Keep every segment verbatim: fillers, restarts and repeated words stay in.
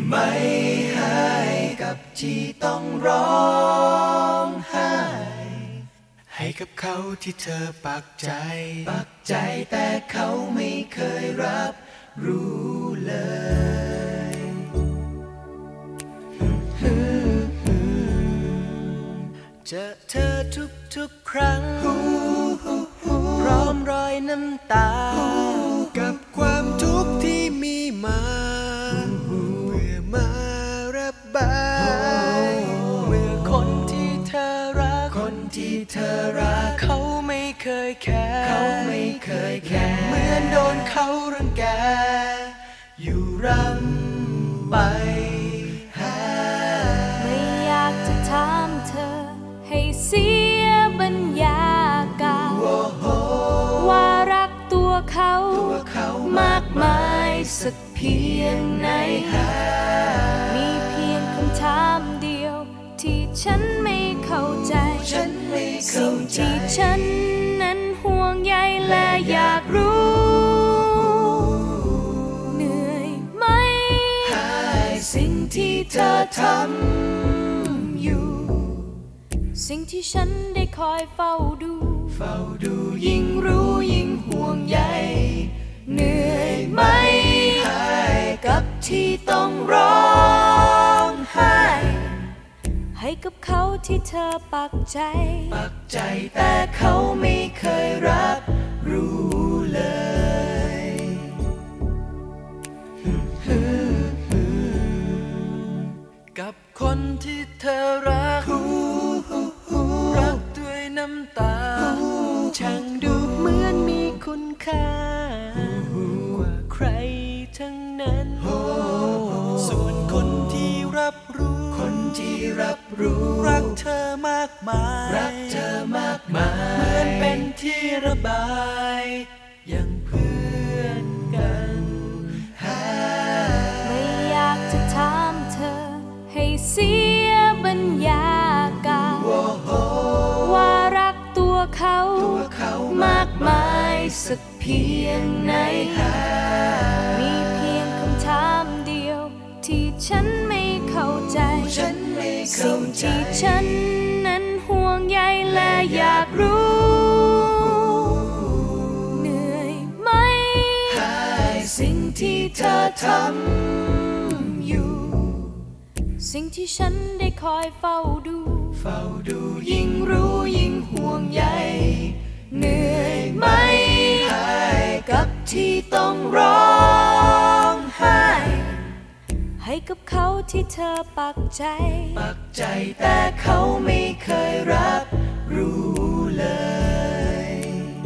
ไหมให้กับที่ต้องร้องไห้ให้กับเขาที่เธอปักใจปักใจแต่เขาไม่เคยรับรู้เลยเจอเธอทุกๆครั้งพร้อมรอยน้ำตากับความทุกข์ที่มีมาเมื่อมาระบายเมื่อคนที่เธอรักคนที่เธอรักเขาไม่เคยแคร์เขาไม่เคยแคร์เหมือนโดนเขารังแกอยู่รำไปไม่อยากจะถามเธอให้เสียบรรยากาศว่ารักตัวเขามากมายสักเพียงไหนมีเพียงคำถามเดียวที่ฉันไม่เข้าใจสิ่งที่ฉันนั้นห่วงใยและอยากรู้เหนื่อยไหมสิ่งที่เธอทำอยู่สิ่งที่ฉันได้คอยเฝ้าดูเฝ้าดูยิ่งรู้ยิ่งห่วงใยเหนื่อยไหมกับที่ต้องร้องไห้ให้กับเขาที่เธอปักใจปักใจแต่เขาไม่เคยรับรู้เลยกับคนที่เธอรักรักด้วยน้ำตาช่างดูเหมือนมีคุณค่ากว่าใครทั้งนั้นส่วนคนที่รับรู้คนที่รับรู้รักเธอมากมายรักเธอมากมายเหมือนเป็นที่ระบายอย่างเพื่อนกันไม่อยากจะถามเธอให้เสียบรรยากาศว่ารักตัวเขามากมายสักเพียงไหนมีเพียงคำถามเดียวที่ฉันไม่เข้าใจสิ่งที่ฉันนั้นห่วงใยและอยากรู้เหนื่อยไหมสิ่งที่เธอทำอยู่สิ่งที่ฉันได้คอยเฝ้าดูเฝ้าดูยิ่งรู้ยิ่งห่วงใยเหนื่อยไหมกับที่ต้องร้องไห้ให้กับเขาที่เธอปักใจปักใจแต่เขาไม่เคยรับรู้เลย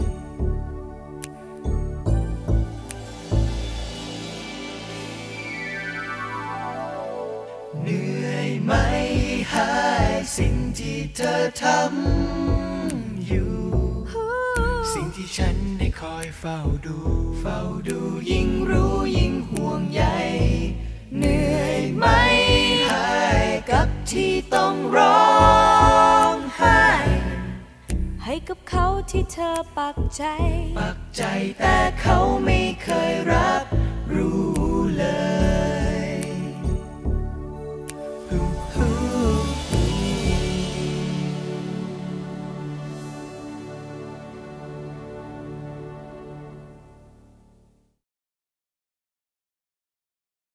เหนื่อยไหมหายสิ่งที่เธอทำอยู่สิ่งที่ฉันได้คอยเฝ้าดูเฝ้าดูยิ่งรู้ยิ่งห่วงใยเหนื่อยไหมหายกับที่ต้องร้องไห้ให้กับเขาที่เธอปักใจปักใจแต่เขาไม่เคยรับ